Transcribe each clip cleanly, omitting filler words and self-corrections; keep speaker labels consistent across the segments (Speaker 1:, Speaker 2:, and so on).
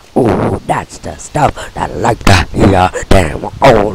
Speaker 1: Ooh, that's the stuff that I like to hear. Damn, oh,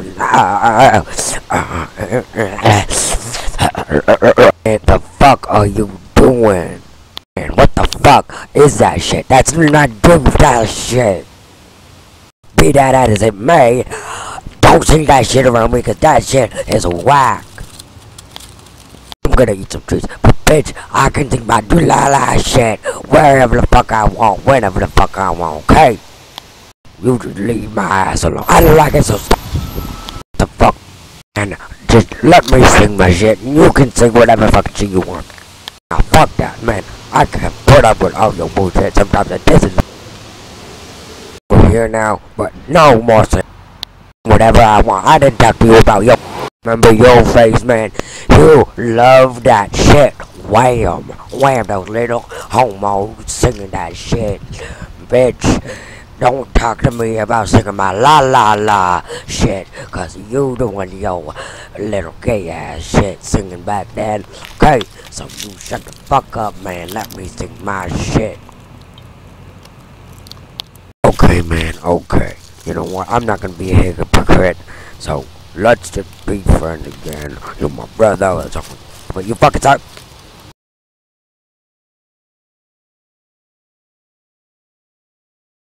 Speaker 1: what the fuck are you doing? And what the fuck is that shit? That's not doing that shit. Be that as it may, don't say that shit around me, cause that shit is whack. I'm gonna eat some trees, but bitch, I can think about do la la shit wherever the fuck I want, whenever the fuck I want, okay? You just leave my ass alone. I don't like it, so stop the fuck and just let me sing my shit. You can sing whatever fucking shit you want. Now fuck that, man. I can't put up with all your bullshit. Sometimes this is over here now, but no more sing. Whatever I want. I didn't talk to you about your. Remember your face, man. You love that shit. Wham, wham, those little homos singing that shit, bitch. Don't talk to me about singing my la la la shit, cause you doing your little gay ass shit singing back then. Okay, so you shut the fuck up, man. Let me sing my shit. Okay, man, okay. You know what? I'm not gonna be a hypocrite, so let's just be friends again. You're my brother or something. But you fucking suck.